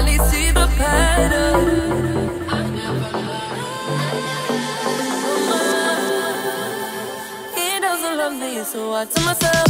finally see the pattern. He doesn't love me, so I tell myself.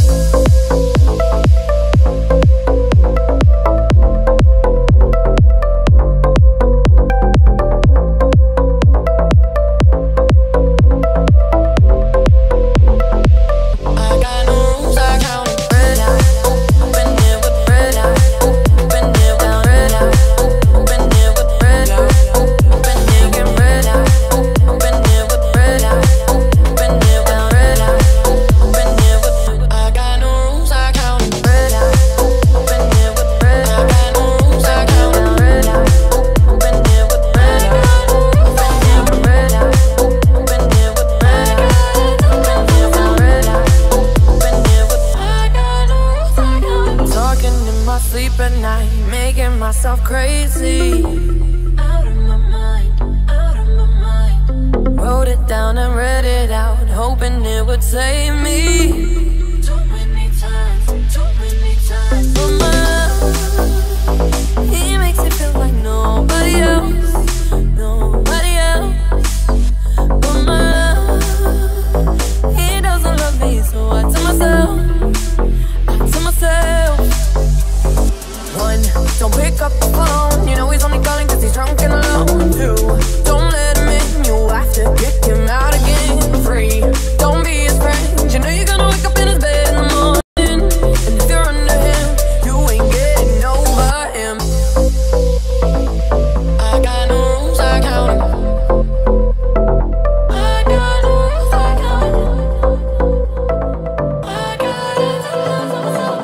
Sleep at night, making myself crazy. Out of my mind, out of my mind. Wrote it down and read it out, hoping it would save me. Too many times, too many times. But my love, he makes it feel like nobody else, nobody else. But my love, he doesn't love me, so I tell myself, one, don't pick up the phone. You know he's only calling cause he's drunk and alone. Two, don't let him in. You have to kick him out again. Three, don't be his friend. You know you're gonna wake up in his bed in the morning. And if you're under him, you ain't getting over him. I got no rules, I count him. I got no rules, I count him. I got it to love myself.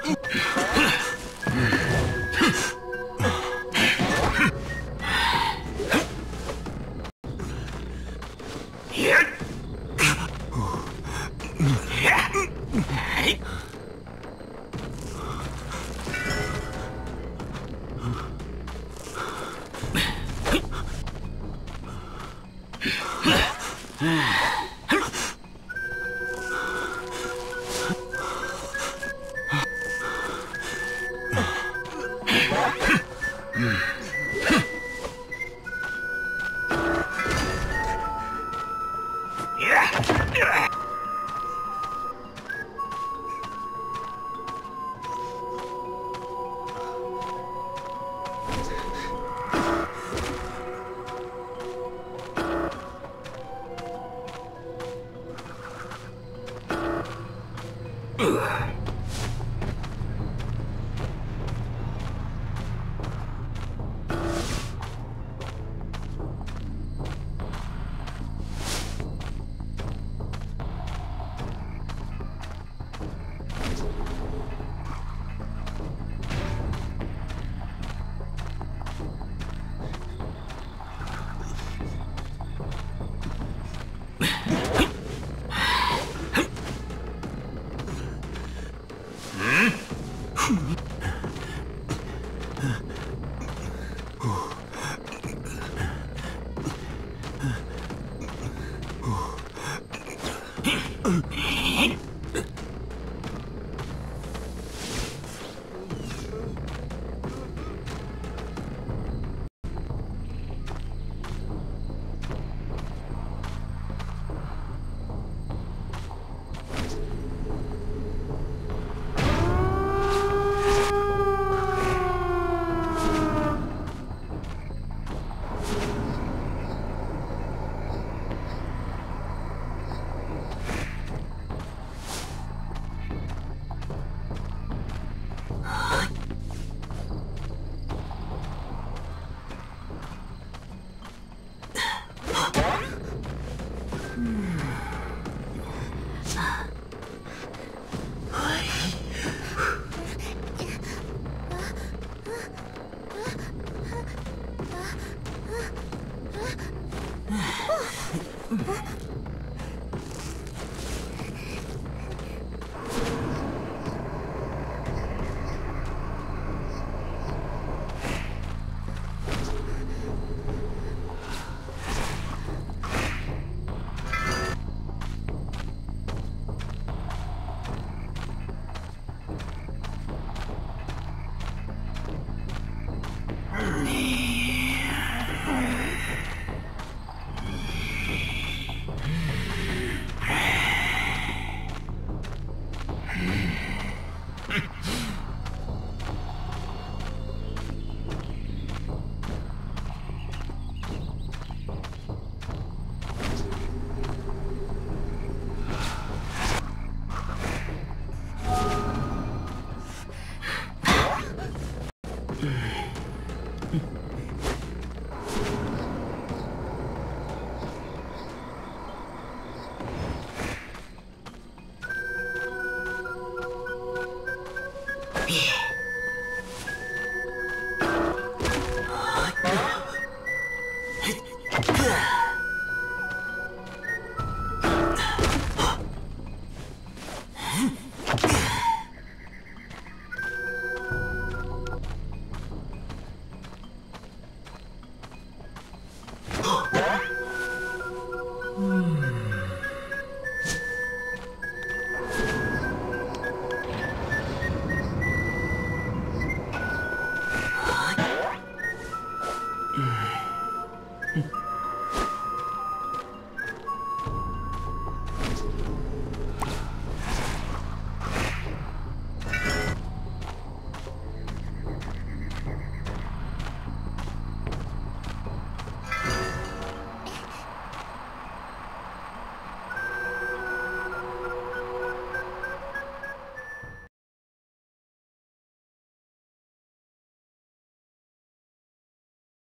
Hmm?